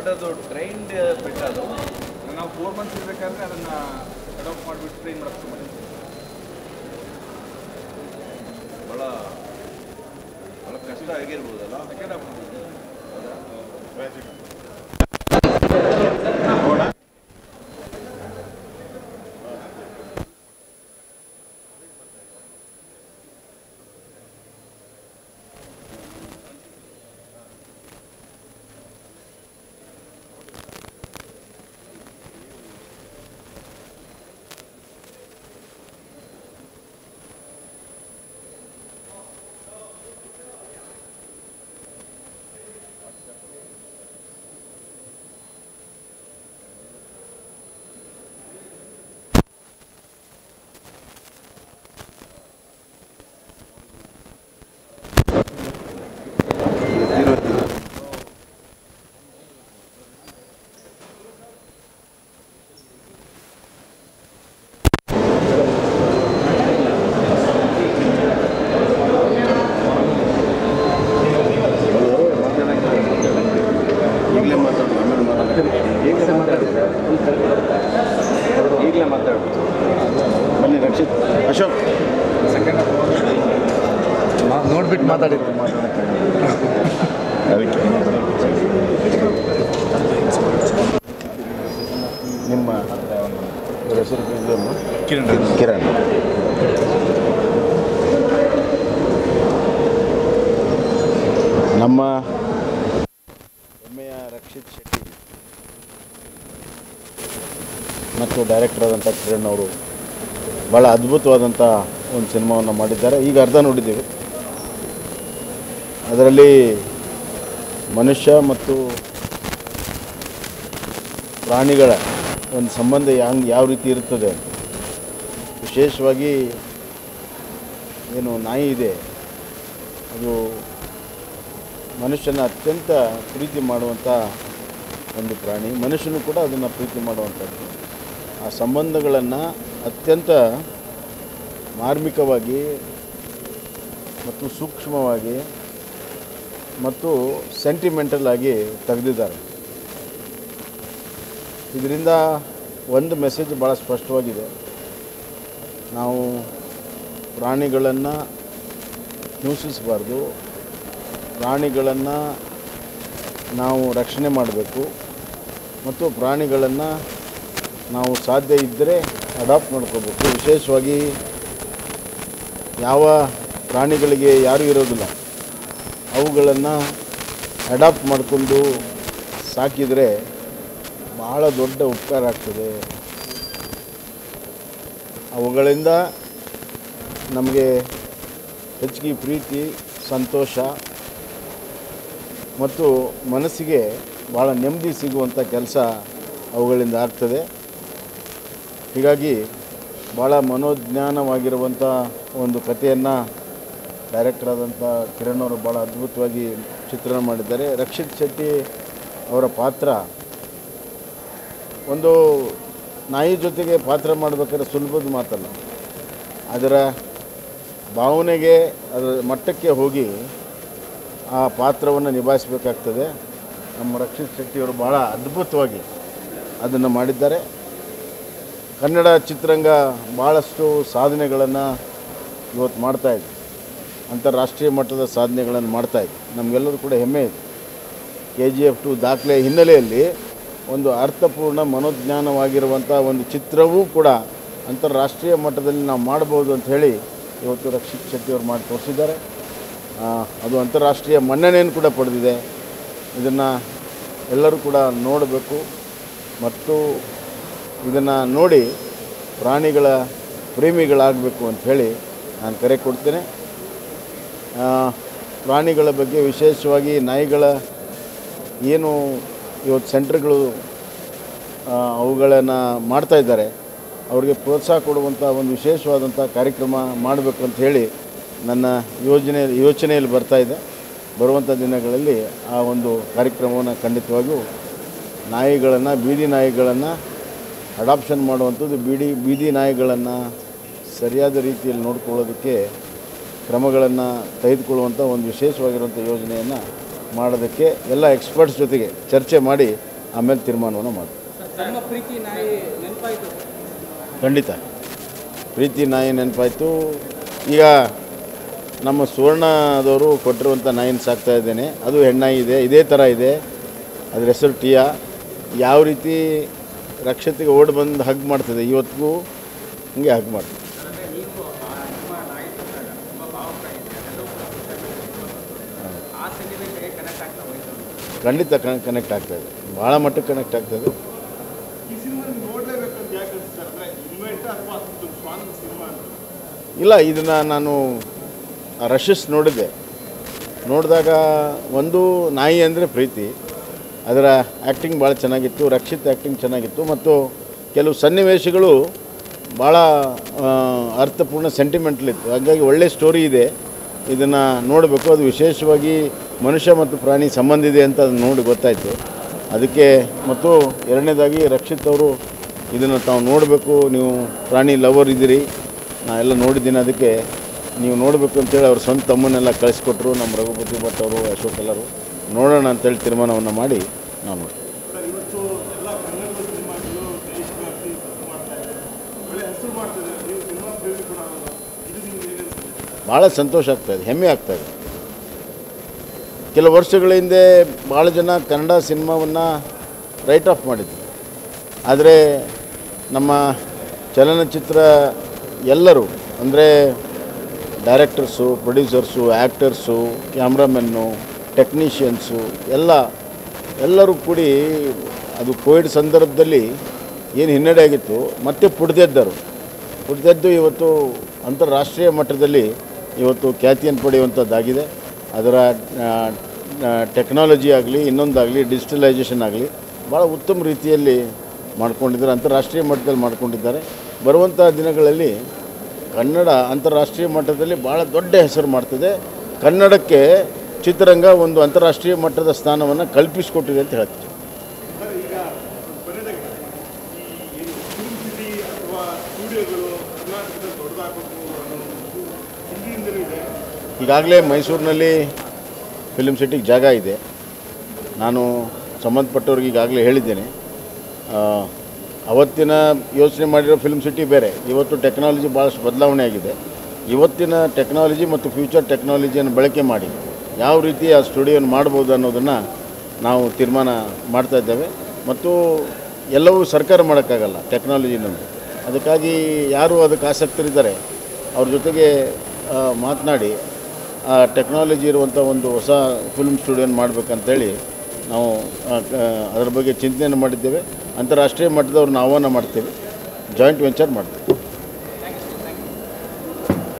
But ಅದು trained bait ಅದು ನಾವು 4 ಮಂತ್ಸ್ ಇರಬೇಕಾದ್ರೆ ಅದನ್ನು ಅಡಾಪ್ಟ್ ಮಾಡಿಬಿಟ್ಟು ಟ್ರೈನ್ ಮಾಡೋಕ್ಕೆ ಮಾಡಿದ್ವಿ. ಭಾಳ ಕಷ್ಟ ಆಗಿರ್ಬೋದಲ್ಲ ಯಾಕೆಂದ್ರೆ ಅಶೋಕ್ ಸೆಕೆಂಡ್ ನೋಡ್ಬಿಟ್ಟು ಮಾತಾಡಿದ್ದು ಅದಕ್ಕೆ ನಿಮ್ಮ ಹೆಸರು ಕಿರಣ್. ನಮ್ಮ ಹೆಮ್ಮೆಯ ರಕ್ಷಿತ್ ಶೆಟ್ಟಿ ಮತ್ತು ಡೈರೆಕ್ಟರ್ ಆದಂಥ ಕಿರಣ್ ಅವರು ಭಾಳ ಅದ್ಭುತವಾದಂಥ ಒಂದು ಸಿನಿಮಾವನ್ನು ಮಾಡಿದ್ದಾರೆ. ಈಗ ಅರ್ಧ ನೋಡಿದ್ದೀವಿ. ಅದರಲ್ಲಿ ಮನುಷ್ಯ ಮತ್ತು ಪ್ರಾಣಿಗಳ ಒಂದು ಸಂಬಂಧ ಯಾವ ರೀತಿ ಇರ್ತದೆ, ವಿಶೇಷವಾಗಿ ಏನು ನಾಯಿ ಇದೆ ಅದು ಮನುಷ್ಯನ ಅತ್ಯಂತ ಪ್ರೀತಿ ಮಾಡುವಂಥ ಒಂದು ಪ್ರಾಣಿ, ಮನುಷ್ಯನು ಕೂಡ ಅದನ್ನು ಪ್ರೀತಿ ಮಾಡುವಂಥದ್ದು. ಆ ಸಂಬಂಧಗಳನ್ನು ಅತ್ಯಂತ ಮಾರ್ಮಿಕವಾಗಿ ಮತ್ತು ಸೂಕ್ಷ್ಮವಾಗಿ ಮತ್ತು ಸೆಂಟಿಮೆಂಟಲ್ ಆಗಿ ತೆಗೆದಿದ್ದಾರೆ. ಇದರಿಂದ ಒಂದು ಮೆಸೇಜ್ ಭಾಳ ಸ್ಪಷ್ಟವಾಗಿದೆ. ನಾವು ಪ್ರಾಣಿಗಳನ್ನು ಹಿಂಸಿಸಬಾರ್ದು, ಪ್ರಾಣಿಗಳನ್ನು ನಾವು ರಕ್ಷಣೆ ಮಾಡಬೇಕು ಮತ್ತು ಪ್ರಾಣಿಗಳನ್ನು ನಾವು ಸಾಧ್ಯ ಇದ್ದರೆ ಅಡಾಪ್ಟ್ ಮಾಡ್ಕೋಬೇಕು. ವಿಶೇಷವಾಗಿ ಯಾವ ಪ್ರಾಣಿಗಳಿಗೆ ಯಾರೂ ಇರೋದಿಲ್ಲ ಅವುಗಳನ್ನು ಅಡಾಪ್ಟ್ ಮಾಡಿಕೊಂಡು ಸಾಕಿದರೆ ಭಾಳ ದೊಡ್ಡ ಉಪಕಾರ ಆಗ್ತದೆ. ಅವುಗಳಿಂದ ನಮಗೆ ಹೆಚ್ಚಿಗೆ ಪ್ರೀತಿ, ಸಂತೋಷ ಮತ್ತು ಮನಸ್ಸಿಗೆ ಭಾಳ ನೆಮ್ಮದಿ ಸಿಗುವಂಥ ಕೆಲಸ ಅವುಗಳಿಂದ ಆಗ್ತದೆ. ಹೀಗಾಗಿ ಭಾಳ ಮನೋಜ್ಞಾನವಾಗಿರುವಂಥ ಒಂದು ಕಥೆಯನ್ನು ಡೈರೆಕ್ಟರ್ ಆದಂಥ ಕಿರಣ್ ಅವರು ಭಾಳ ಅದ್ಭುತವಾಗಿ ಚಿತ್ರಣ ಮಾಡಿದ್ದಾರೆ. ರಕ್ಷಿತ್ ಶೆಟ್ಟಿ ಅವರ ಪಾತ್ರ ಒಂದು ನಾಯಿ ಜೊತೆಗೆ ಪಾತ್ರ ಮಾಡಬೇಕಾದ್ರೆ ಸುಲಭದ ಮಾತಲ್ಲ. ಅದರ ಭಾವನೆಗೆ ಅದರ ಮಟ್ಟಕ್ಕೆ ಹೋಗಿ ಆ ಪಾತ್ರವನ್ನು ನಿಭಾಯಿಸಬೇಕಾಗ್ತದೆ. ನಮ್ಮ ರಕ್ಷಿತ್ ಶೆಟ್ಟಿಯವರು ಭಾಳ ಅದ್ಭುತವಾಗಿ ಅದನ್ನು ಮಾಡಿದ್ದಾರೆ. ಕನ್ನಡ ಚಿತ್ರರಂಗ ಭಾಳಷ್ಟು ಸಾಧನೆಗಳನ್ನು ಇವತ್ತು ಮಾಡ್ತಾಯಿದೆ, ಅಂತಾರಾಷ್ಟ್ರೀಯ ಮಟ್ಟದ ಸಾಧನೆಗಳನ್ನು ಮಾಡ್ತಾಯಿದೆ. ನಮಗೆಲ್ಲರೂ ಕೂಡ ಹೆಮ್ಮೆ ಇದೆ. KGF 2 ದಾಖಲೆ ಹಿನ್ನೆಲೆಯಲ್ಲಿ ಒಂದು ಅರ್ಥಪೂರ್ಣ ಮನೋಜ್ಞಾನವಾಗಿರುವಂಥ ಒಂದು ಚಿತ್ರವೂ ಕೂಡ ಅಂತಾರಾಷ್ಟ್ರೀಯ ಮಟ್ಟದಲ್ಲಿ ನಾವು ಮಾಡ್ಬೋದು ಅಂತ ಹೇಳಿ ಇವತ್ತು ರಕ್ಷಿತ್ ಶೆಟ್ಟಿಯವರು ಮಾಡಿ ತೋರಿಸಿದ್ದಾರೆ. ಅದು ಅಂತಾರಾಷ್ಟ್ರೀಯ ಮನ್ನಣೆಯನ್ನು ಕೂಡ ಪಡೆದಿದೆ. ಇದನ್ನು ಎಲ್ಲರೂ ಕೂಡ ನೋಡಬೇಕು ಮತ್ತು ಇದನ್ನು ನೋಡಿ ಪ್ರಾಣಿಗಳ ಪ್ರೇಮಿಗಳಾಗಬೇಕು ಅಂಥೇಳಿ ನಾನು ಕರೆ ಕೊಡ್ತೇನೆ. ಪ್ರಾಣಿಗಳ ಬಗ್ಗೆ ವಿಶೇಷವಾಗಿ ನಾಯಿಗಳ ಏನು ಇವತ್ತು ಸೆಂಟ್ರ್ಗಳು ಅವುಗಳನ್ನು ಮಾಡ್ತಾಯಿದ್ದಾರೆ, ಅವರಿಗೆ ಪ್ರೋತ್ಸಾಹ ಕೊಡುವಂಥ ಒಂದು ವಿಶೇಷವಾದಂಥ ಕಾರ್ಯಕ್ರಮ ಮಾಡಬೇಕು ಅಂತ ಹೇಳಿ ನನ್ನ ಯೋಚನೆಯಲ್ಲಿ ಬರ್ತಾಯಿದೆ. ಬರುವಂಥ ದಿನಗಳಲ್ಲಿ ಆ ಒಂದು ಕಾರ್ಯಕ್ರಮವನ್ನು ಖಂಡಿತವಾಗಿಯೂ ನಾಯಿಗಳನ್ನು, ಬೀದಿ ನಾಯಿಗಳನ್ನು ಅಡಾಪ್ಷನ್ ಮಾಡುವಂಥದ್ದು, ಬೀದಿ ನಾಯಿಗಳನ್ನು ಸರಿಯಾದ ರೀತಿಯಲ್ಲಿ ನೋಡ್ಕೊಳ್ಳೋದಕ್ಕೆ ಕ್ರಮಗಳನ್ನು ತೆಗೆದುಕೊಳ್ಳುವಂಥ ಒಂದು ವಿಶೇಷವಾಗಿರುವಂಥ ಯೋಜನೆಯನ್ನು ಮಾಡೋದಕ್ಕೆ ಎಲ್ಲ ಎಕ್ಸ್ಪರ್ಟ್ಸ್ ಜೊತೆಗೆ ಚರ್ಚೆ ಮಾಡಿ ಆಮೇಲೆ ತೀರ್ಮಾನವನ್ನು ಮಾಡ್ತೀವಿ. ಖಂಡಿತ ಪ್ರೀತಿ ನಾಯಿ ನೆನಪಾಯಿತು. ಈಗ ನಮ್ಮ ಸುವರ್ಣದವರು ಕೊಟ್ಟಿರುವಂಥ ನಾಯಿನ ಸಾಕ್ತಾ ಇದ್ದೇನೆ. ಅದು ಹೆಣ್ಣಾಯಿ ಇದೆ, ಇದೇ ಥರ ಇದೆ. ಅದ್ರ ಹೆಸರು ಟಿಯಾ. ಯಾವ ರೀತಿ ರಕ್ಷತೆಗೆ ಓಡಿ ಬಂದು ಹಗ್ ಮಾಡ್ತದೆ, ಇವತ್ತಿಗೂ ಹಂಗೆ ಹಗ್ ಮಾಡ್ತದೆ. ಖಂಡಿತ ಕನೆಕ್ಟ್ ಆಗ್ತಾಯಿದೆ, ಭಾಳ ಮಟ್ಟಕ್ಕೆ ಕನೆಕ್ಟ್ ಆಗ್ತದೆ. ಇಲ್ಲ, ಇದನ್ನು ನಾನು ರಶಸ್ ನೋಡಿದಾಗ ಒಂದು ನಾಯಿ ಅಂದರೆ ಪ್ರೀತಿ, ಅದರ ಆ್ಯಕ್ಟಿಂಗ್ ಭಾಳ ಚೆನ್ನಾಗಿತ್ತು, ರಕ್ಷಿತ್ ಆ್ಯಕ್ಟಿಂಗ್ ಚೆನ್ನಾಗಿತ್ತು, ಮತ್ತು ಕೆಲವು ಸನ್ನಿವೇಶಗಳು ಭಾಳ ಅರ್ಥಪೂರ್ಣ ಸೆಂಟಿಮೆಂಟಲ್ ಇತ್ತು. ಹಾಗಾಗಿ ಒಳ್ಳೆಯ ಸ್ಟೋರಿ ಇದೆ, ಇದನ್ನು ನೋಡಬೇಕು. ಅದು ವಿಶೇಷವಾಗಿ ಮನುಷ್ಯ ಮತ್ತು ಪ್ರಾಣಿ ಸಂಬಂಧ ಇದೆ ಅಂತ ಅದು ನೋಡಿ ಗೊತ್ತಾಯಿತು. ಅದಕ್ಕೆ ಮತ್ತು ಎರಡನೇದಾಗಿ ರಕ್ಷಿತ್ ಅವರು ಇದನ್ನು ತಾವು ನೋಡಬೇಕು, ನೀವು ಪ್ರಾಣಿ ಲವರ್ ಇದ್ದೀರಿ, ನಾ ಎಲ್ಲ ನೋಡಿದ್ದೀನಿ, ಅದಕ್ಕೆ ನೀವು ನೋಡಬೇಕು ಅಂತೇಳಿ ಅವ್ರ ಸ್ವಂತ ತಮ್ಮನ್ನೆಲ್ಲ ಕಳಿಸ್ಕೊಟ್ರು. ನಮ್ಮ ರಘುಪತಿ ಭಟ್ ಅವರು, ಅಶೋಕ್ ಎಲ್ಲರೂ ನೋಡೋಣ ಅಂತೇಳಿ ತೀರ್ಮಾನವನ್ನು ಮಾಡಿ ನಾವು ನೋಡಿ. ಭಾಳ ಸಂತೋಷ ಆಗ್ತಾಯಿದೆ, ಹೆಮ್ಮೆ ಆಗ್ತಾಯಿದೆ. ಕೆಲವು ವರ್ಷಗಳ ಹಿಂದೆ ಭಾಳ ಜನ ಕನ್ನಡ ಸಿನಿಮಾವನ್ನು ರೈಟ್ ಆಫ್ ಮಾಡಿದ್ರು. ಆದರೆ ನಮ್ಮ ಚಲನಚಿತ್ರ ಎಲ್ಲರೂ ಅಂದರೆ directors, producers, actors, cameramen, technicians ಎಲ್ಲರೂ ಕೂಡಿ ಅದು ಕೋವಿಡ್ ಸಂದರ್ಭದಲ್ಲಿ ಏನು ಹಿನ್ನಡೆ ಆಗಿತ್ತು ಮತ್ತೆ ಪುಡ್ದೆದ್ದು ಇವತ್ತು ಅಂತಾರಾಷ್ಟ್ರೀಯ ಮಟ್ಟದಲ್ಲಿ ಇವತ್ತು ಖ್ಯಾತಿಯನ್ನು ಪಡೆಯುವಂಥದ್ದಾಗಿದೆ. ಅದರ ಟೆಕ್ನಾಲಜಿ ಆಗಲಿ, ಇನ್ನೊಂದಾಗಲಿ, ಡಿಜಿಟಲೈಸೇಷನ್ ಆಗಲಿ ಭಾಳ ಉತ್ತಮ ರೀತಿಯಲ್ಲಿ ಮಾಡ್ಕೊಂಡಿದ್ದಾರೆ, ಅಂತಾರಾಷ್ಟ್ರೀಯ ಮಟ್ಟದಲ್ಲಿ ಮಾಡ್ಕೊಂಡಿದ್ದಾರೆ. ಬರುವಂಥ ದಿನಗಳಲ್ಲಿ ಕನ್ನಡ ಅಂತಾರಾಷ್ಟ್ರೀಯ ಮಟ್ಟದಲ್ಲಿ ಭಾಳ ದೊಡ್ಡ ಹೆಸರು ಮಾಡ್ತದೆ. ಕನ್ನಡಕ್ಕೆ ಚಿತ್ರರಂಗ ಒಂದು ಅಂತಾರಾಷ್ಟ್ರೀಯ ಮಟ್ಟದ ಸ್ಥಾನವನ್ನು ಕಲ್ಪಿಸಿಕೊಟ್ಟಿದೆ ಅಂತ ಹೇಳ್ತೀವಿ. ಈಗಾಗಲೇ ಮೈಸೂರಿನಲ್ಲಿ ಫಿಲ್ಮ್ ಸಿಟಿಗೆ ಜಾಗ ಇದೆ. ನಾನು ಸಂಬಂಧಪಟ್ಟವ್ರಿಗೆ ಈಗಾಗಲೇ ಹೇಳಿದ್ದೇನೆ. ಅವತ್ತಿನ ಯೋಚನೆ ಮಾಡಿರೋ ಫಿಲ್ಮ್ ಸಿಟಿ ಬೇರೆ, ಇವತ್ತು ಟೆಕ್ನಾಲಜಿ ಭಾಳಷ್ಟು ಬದಲಾವಣೆ ಆಗಿದೆ. ಇವತ್ತಿನ ಟೆಕ್ನಾಲಜಿ ಮತ್ತು ಫ್ಯೂಚರ್ ಟೆಕ್ನಾಲಜಿಯನ್ನು ಬಳಕೆ ಮಾಡಿ ಯಾವ ರೀತಿ ಆ ಸ್ಟುಡಿಯೋನ ಮಾಡ್ಬೋದು ಅನ್ನೋದನ್ನು ನಾವು ತೀರ್ಮಾನ ಮಾಡ್ತಾಯಿದ್ದೇವೆ. ಮತ್ತು ಎಲ್ಲವೂ ಸರ್ಕಾರ ಮಾಡೋಕ್ಕಾಗಲ್ಲ ಟೆಕ್ನಾಲಜಿನಲ್ಲಿ. ಅದಕ್ಕಾಗಿ ಯಾರು ಅದಕ್ಕೆ ಆಸಕ್ತರಿದ್ದಾರೆ ಅವ್ರ ಜೊತೆಗೆ ಮಾತನಾಡಿ ಆ ಟೆಕ್ನಾಲಜಿ ಇರುವಂಥ ಒಂದು ಹೊಸ ಫಿಲ್ಮ್ ಸ್ಟುಡಿಯೋನ ಮಾಡಬೇಕಂತೇಳಿ ನಾವು ಅದರ ಬಗ್ಗೆ ಚಿಂತನೆಯನ್ನು ಮಾಡಿದ್ದೇವೆ. ಅಂತಾರಾಷ್ಟ್ರೀಯ ಮಟ್ಟದವ್ರನ್ನ ಆಹ್ವಾನ ಮಾಡ್ತೇವೆ, ಜಾಯಿಂಟ್ ವೆಂಚರ್ ಮಾಡ್ತೇವೆ.